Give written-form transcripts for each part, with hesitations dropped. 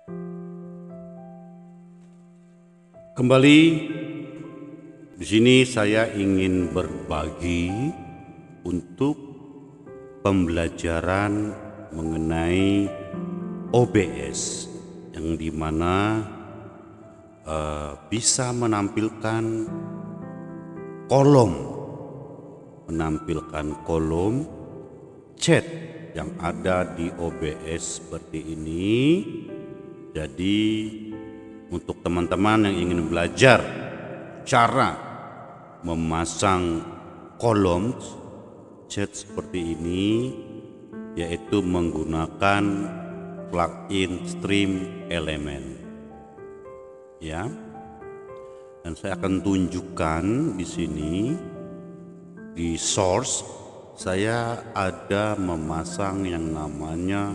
Kembali di sini saya ingin berbagi untuk pembelajaran mengenai OBS yang dimana bisa menampilkan kolom chat yang ada di OBS seperti ini. Jadi untuk teman-teman yang ingin belajar cara memasang kolom chat seperti ini, yaitu menggunakan plugin Stream Element, ya. Dan saya akan tunjukkan di sini di source saya ada memasang yang namanya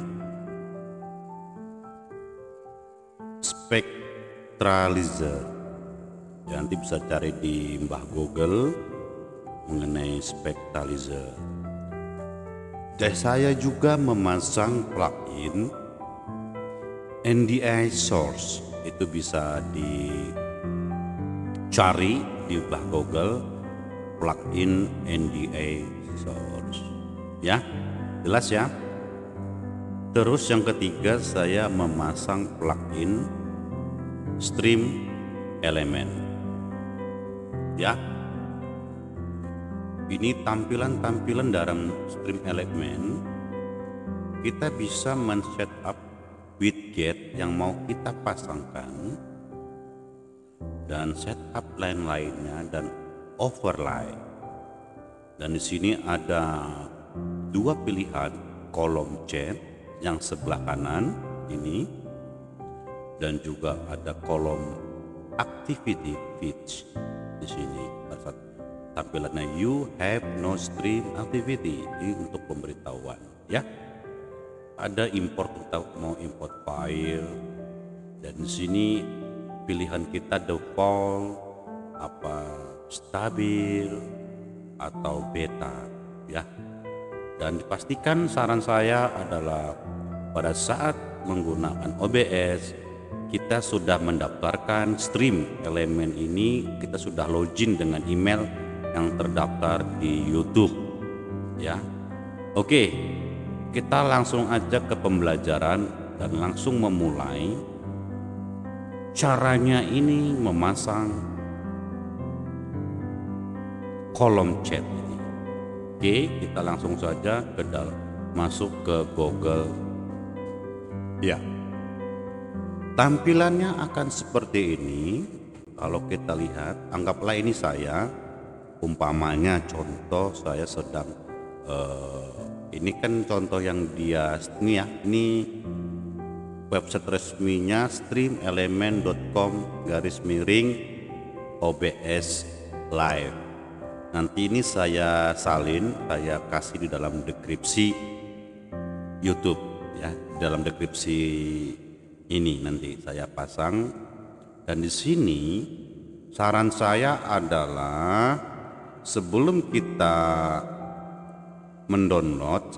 Spectralizer. Ya, nanti bisa cari di Mbah Google mengenai Spectralizer. Dan saya juga memasang plugin NDI Source. Itu bisa dicari di Mbah Google, plugin NDI Source. Ya, jelas ya. Terus yang ketiga saya memasang plugin Stream Element. Ya, ini tampilan-tampilan dalam Stream Element. Kita bisa men-setup widget yang mau kita pasangkan dan setup lain-lainnya dan overlay. Dan di sini ada dua pilihan kolom chat yang sebelah kanan ini, dan juga ada kolom activity feeds di sini. Tampilannya you have no stream activity, ini untuk pemberitahuan ya. Ada import, kita mau import file, dan di sini pilihan kita default, stabil atau beta ya. Dan dipastikan saran saya adalah pada saat menggunakan OBS kita sudah mendaftarkan Stream Element ini, kita sudah login dengan email yang terdaftar di YouTube ya. Oke, kita langsung aja ke pembelajaran dan langsung memulai caranya ini memasang kolom chat ini. Oke, kita langsung saja masuk ke Google ya. Tampilannya akan seperti ini. Kalau kita lihat, anggaplah ini saya, umpamanya contoh saya sedang ini kan contoh yang dia ini ya, ini website resminya streamelement.com/OBS live. Nanti ini saya salin, saya kasih di dalam deskripsi YouTube ya, dalam deskripsi ini nanti saya pasang. Dan di sini saran saya adalah sebelum kita mendownload,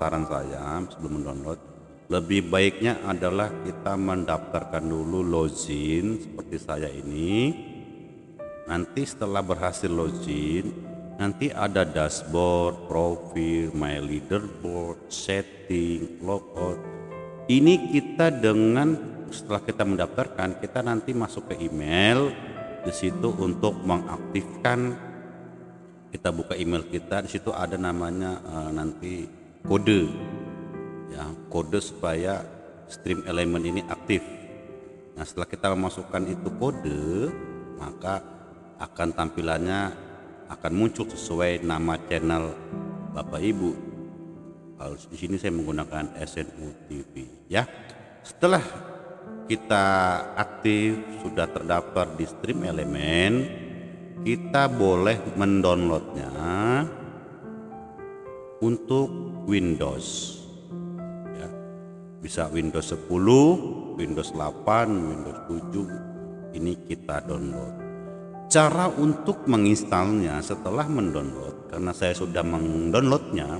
lebih baiknya adalah kita mendaftarkan dulu login seperti saya ini. Nanti setelah berhasil login, nanti ada dashboard, profil, my leaderboard, setting, logout. Ini kita setelah kita mendaftarkan, kita nanti masuk ke email di situ untuk mengaktifkan. Kita buka email kita, di situ ada namanya nanti kode ya, kode supaya Stream Element ini aktif. Nah, setelah kita memasukkan itu kode, maka akan tampilannya akan muncul sesuai nama channel Bapak Ibu. Kalau di sini saya menggunakan SNU TV ya. Setelah kita aktif, sudah terdaftar di Stream Element, kita boleh mendownloadnya untuk Windows ya. Bisa Windows 10, Windows 8, Windows 7, ini kita download. Cara untuk menginstalnya setelah mendownload, karena saya sudah mendownloadnya,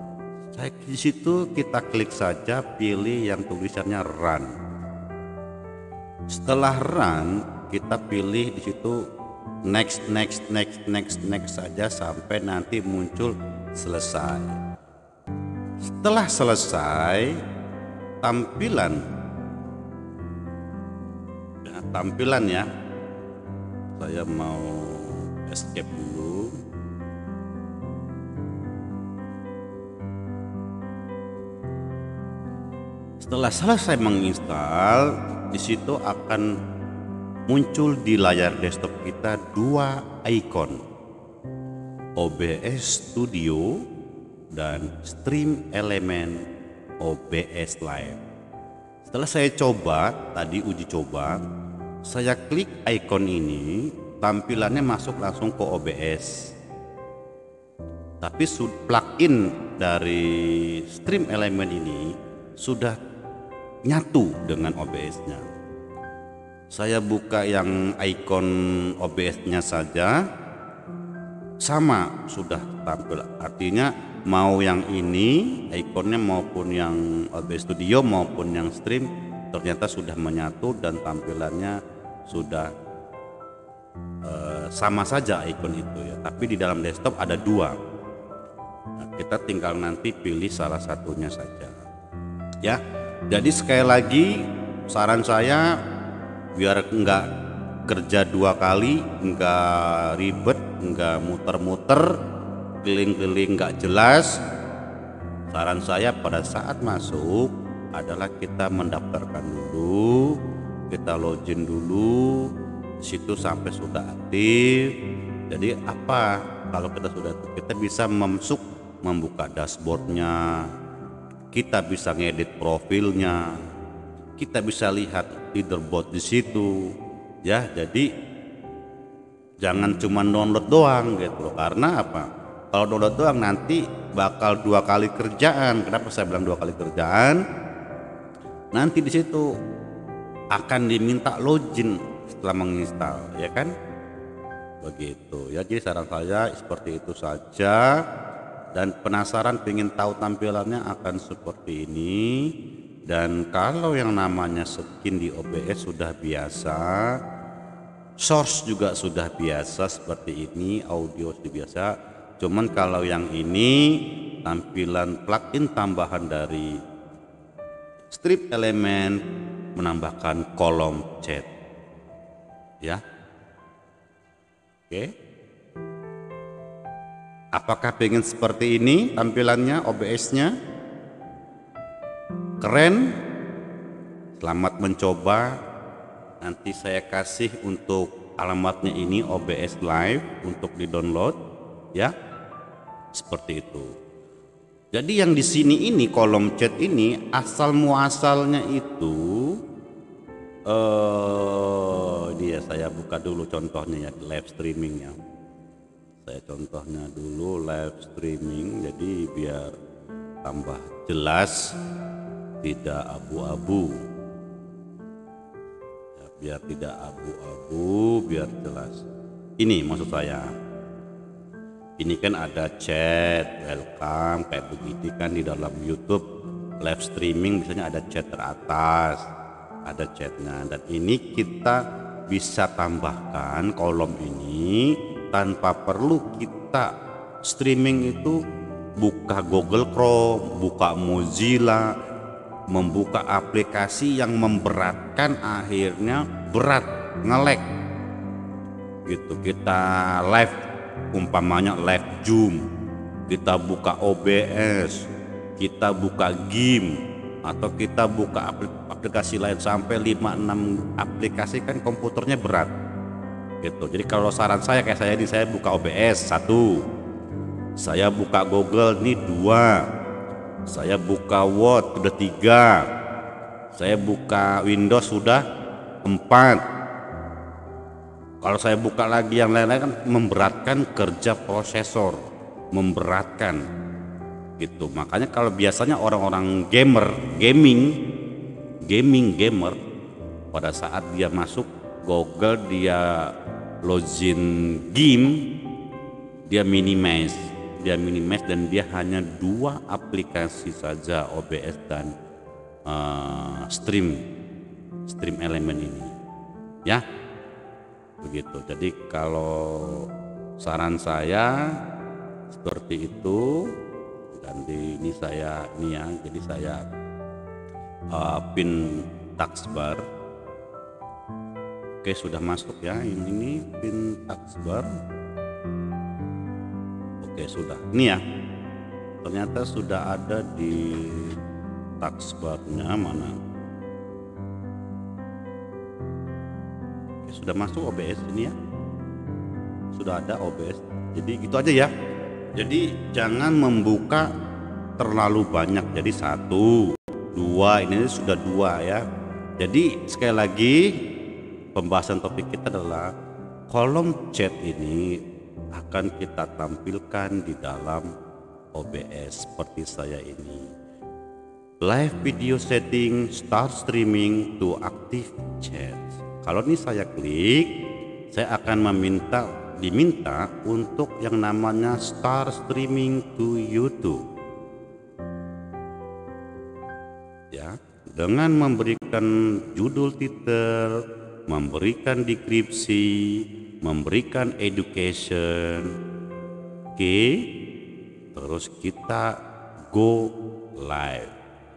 di situ kita klik saja, pilih yang tulisannya run. Setelah run, kita pilih di situ next saja sampai nanti muncul selesai. Setelah selesai, tampilan ya, saya mau escape dulu. Setelah selesai menginstal, di situ akan muncul di layar desktop kita dua icon, OBS Studio dan Stream Element OBS Live. Setelah saya coba, tadi uji coba, saya klik icon ini, tampilannya masuk langsung ke OBS. Tapi plugin dari Stream Element ini sudah nyatu dengan OBS-nya. Saya buka yang icon OBS-nya saja, sama sudah tampil. Artinya mau yang ini ikonnya maupun yang OBS Studio maupun yang Stream ternyata sudah menyatu dan tampilannya sudah sama saja icon itu ya. Tapi di dalam desktop ada dua. Nah, kita tinggal nanti pilih salah satunya saja. Ya, jadi sekali lagi saran saya biar enggak kerja dua kali, enggak ribet, enggak muter-muter, keliling-keliling enggak jelas. Saran saya pada saat masuk adalah kita mendaftarkan dulu, kita login dulu, situ sampai sudah aktif. Jadi apa? Kalau kita sudah aktif, kita bisa membuka dashboardnya. Kita bisa ngedit profilnya, kita bisa lihat leaderboard di situ, ya. Jadi jangan cuma download doang gitu loh. Karena apa? Kalau download doang nanti bakal dua kali kerjaan. Kenapa saya bilang dua kali kerjaan? Nanti di situ akan diminta login setelah menginstal, ya kan? Begitu ya. Jadi saran saya seperti itu saja. Dan penasaran pengen tahu tampilannya akan seperti ini. Dan kalau yang namanya skin di OBS sudah biasa, source juga sudah biasa seperti ini, audio sudah biasa. Cuman kalau yang ini tampilan plugin tambahan dari Stream Element menambahkan kolom chat, ya. Oke. Apakah pengen seperti ini tampilannya OBS-nya? Keren? Selamat mencoba. Nanti saya kasih untuk alamatnya ini OBS Live untuk di-download, ya. Seperti itu. Jadi yang di sini ini kolom chat ini asal muasalnya itu dia saya buka dulu contohnya ya, live streamingnya. Saya contohnya dulu live streaming, jadi biar tambah jelas, tidak abu-abu ya, biar tidak abu-abu, biar jelas. Ini maksud saya, ini kan ada chat welcome kayak begitu kan. Di dalam YouTube live streaming biasanya ada chat teratas, ada chatnya, dan ini kita bisa tambahkan kolom ini tanpa perlu kita streaming itu buka Google Chrome, buka Mozilla, membuka aplikasi yang memberatkan, akhirnya berat, nge-lag gitu. Kita live, umpamanya live Zoom, kita buka OBS, kita buka game, atau kita buka aplikasi lain sampai 5-6 aplikasi, kan komputernya berat gitu. Jadi kalau saran saya kayak saya ini, saya buka OBS 1, saya buka Google ini 2, saya buka Word udah 3, saya buka Windows sudah 4. Kalau saya buka lagi yang lain-lain kan memberatkan kerja prosesor, memberatkan gitu. Makanya kalau biasanya orang-orang gamer pada saat dia masuk Google, dia login game, dia minimize dan dia hanya 2 aplikasi saja, OBS dan Stream Element ini. ya begitu. Jadi kalau saran saya seperti itu. Dan ini saya ini ya, jadi saya pin taskbar. Oke, sudah masuk ya, ini pin taskbar. Oke, sudah ini ya, ternyata sudah ada di taskbarnya. Mana? Oke, sudah masuk OBS ini ya, sudah ada OBS. Jadi gitu aja ya. Jadi jangan membuka terlalu banyak, jadi 1, 2, ini sudah 2 ya. Jadi sekali lagi pembahasan topik kita adalah kolom chat ini akan kita tampilkan di dalam OBS seperti saya ini. Live video setting, start streaming to active chat. Kalau ini saya klik, saya akan diminta untuk yang namanya start streaming to YouTube. Ya, dengan memberikan judul titel, memberikan deskripsi, memberikan education. Oke, terus kita go live.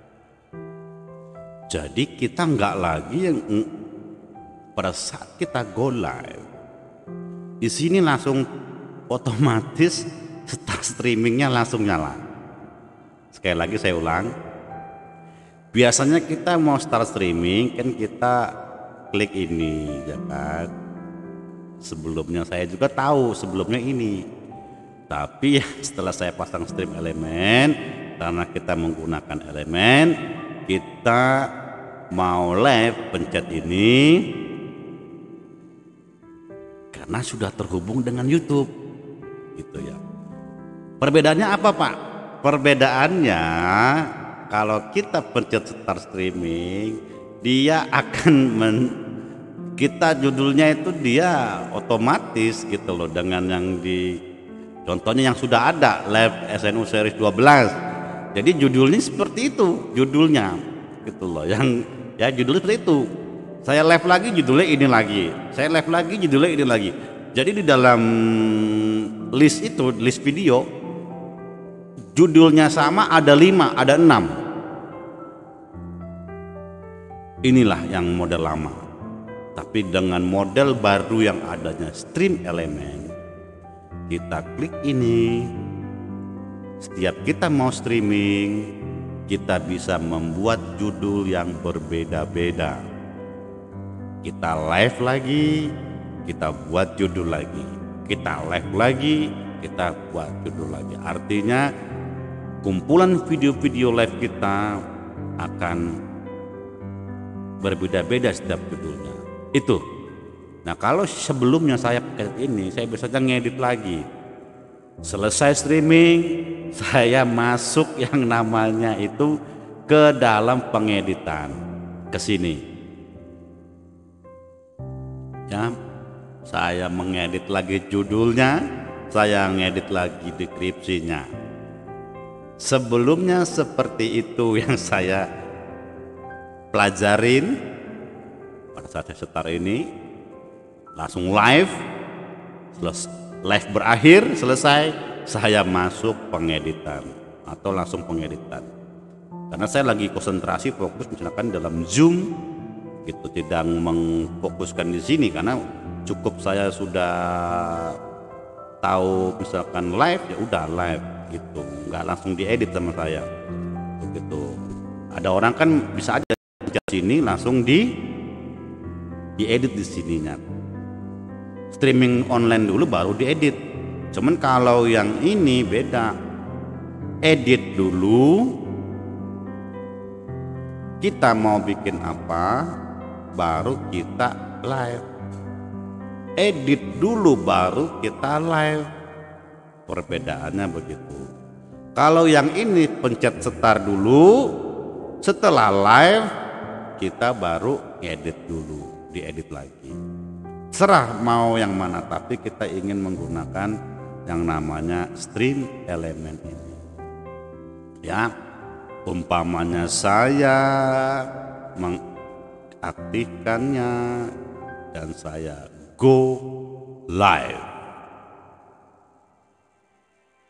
Jadi kita nggak lagi yang pada saat kita go live, di sini langsung otomatis start streamingnya langsung nyala. Sekali lagi saya ulang. Biasanya kita mau start streaming kan kita klik ini, ya kan. Sebelumnya saya juga tahu sebelumnya ini. Tapi setelah saya pasang stream elemen, karena kita menggunakan elemen, kita mau live pencet ini. Karena sudah terhubung dengan YouTube, gitu ya. Perbedaannya apa Pak? Perbedaannya kalau kita pencet start streaming, dia akan kita judulnya itu dia otomatis gitu loh, dengan yang contohnya yang sudah ada live SNU series 12. Jadi judulnya seperti itu, judulnya gitu loh, yang ya judulnya seperti itu. Saya live lagi judulnya ini lagi, saya live lagi judulnya ini lagi. Jadi di dalam list itu, list video, judulnya sama, ada 5, ada 6. Inilah yang model lama. Tapi dengan model baru yang adanya stream elemen, kita klik ini. Setiap kita mau streaming, kita bisa membuat judul yang berbeda-beda. Kita live lagi, kita buat judul lagi. Kita live lagi, kita buat judul lagi. Artinya kumpulan video-video live kita akan berbeda-beda setiap judulnya. Itu. Nah, kalau sebelumnya saya pakai ini, saya biasanya ngedit lagi. Selesai streaming, saya masuk yang namanya itu ke dalam pengeditan, ke sini. Ya, saya mengedit lagi judulnya, saya ngedit lagi deskripsinya. Sebelumnya seperti itu yang saya pelajarin. Pada saat saya start ini langsung live, live berakhir, selesai, saya masuk pengeditan atau langsung pengeditan. Karena saya lagi konsentrasi fokus misalkan dalam Zoom gitu, tidak mengfokuskan di sini karena cukup saya sudah tahu misalkan live, ya udah live gitu, nggak langsung diedit sama saya begitu. Ada orang kan bisa aja di sini langsung diedit di sininya, streaming online dulu baru diedit. Cuman kalau yang ini beda, edit dulu, kita mau bikin apa baru kita live, edit dulu baru kita live. Perbedaannya begitu. Kalau yang ini pencet start dulu, setelah live kita baru edit dulu, diedit lagi. Serah mau yang mana, tapi kita ingin menggunakan yang namanya stream elemen ini. Ya, umpamanya saya mengaktifkannya dan saya go live.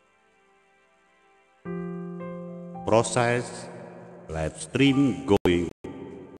Proses live stream going